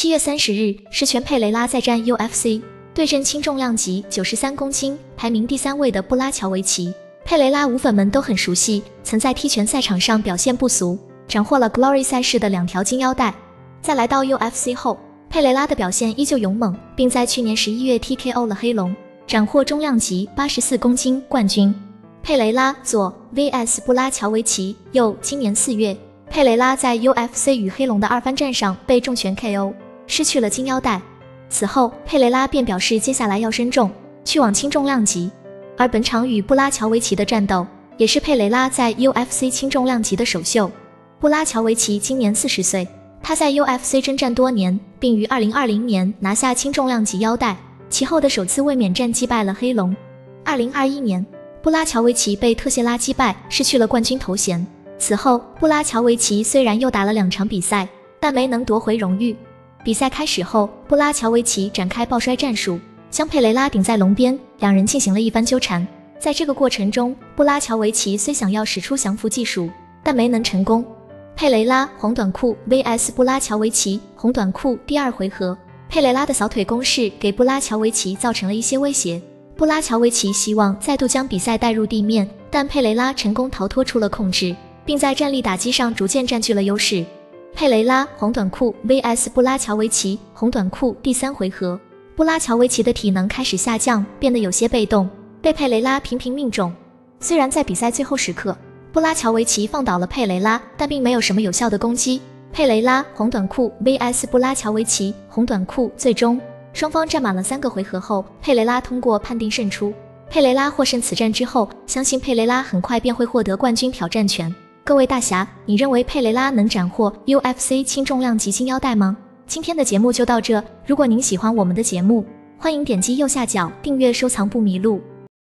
7月30日，施拳佩雷拉再战 UFC， 对阵轻重量级93公斤排名第3位的布拉乔维奇。佩雷拉舞粉们都很熟悉，曾在踢拳赛场上表现不俗，斩获了 Glory 赛事的2条金腰带。在来到 UFC 后，佩雷拉的表现依旧勇猛，并在去年11月 TKO 了黑龙，斩获中量级84公斤冠军。佩雷拉左 vs 布拉乔维奇右。今年4月，佩雷拉在 UFC 与黑龙的2番战上被重拳 KO， 失去了金腰带。此后，佩雷拉便表示接下来要升重，去往轻重量级。而本场与布拉乔维奇的战斗，也是佩雷拉在 UFC 轻重量级的首秀。布拉乔维奇今年40岁，他在 UFC 征战多年，并于2020年拿下轻重量级腰带，其后的首次卫冕战击败了黑龙。2021年，布拉乔维奇被特谢拉击败，失去了冠军头衔。此后，布拉乔维奇虽然又打了2场比赛，但没能夺回荣誉。比赛开始后，布拉乔维奇展开抱摔战术，将佩雷拉顶在笼边，两人进行了一番纠缠。在这个过程中，布拉乔维奇虽想要使出降服技术，但没能成功。佩雷拉红短裤 vs 布拉乔维奇红短裤。第2回合，佩雷拉的扫腿攻势给布拉乔维奇造成了一些威胁。布拉乔维奇希望再度将比赛带入地面，但佩雷拉成功逃脱出了控制，并在站立打击上逐渐占据了优势。佩雷拉红短裤 vs 布拉乔维奇红短裤。第3回合，布拉乔维奇的体能开始下降，变得有些被动，被佩雷拉频频命中。虽然在比赛最后时刻，布拉乔维奇放倒了佩雷拉，但并没有什么有效的攻击。佩雷拉红短裤 vs 布拉乔维奇红短裤。最终双方战满了3个回合后，佩雷拉通过判定胜出。佩雷拉获胜此战之后，相信佩雷拉很快便会获得冠军挑战权。各位大侠，你认为佩雷拉能斩获 UFC 轻重量级金腰带吗？今天的节目就到这，如果您喜欢我们的节目，欢迎点击右下角订阅收藏不迷路。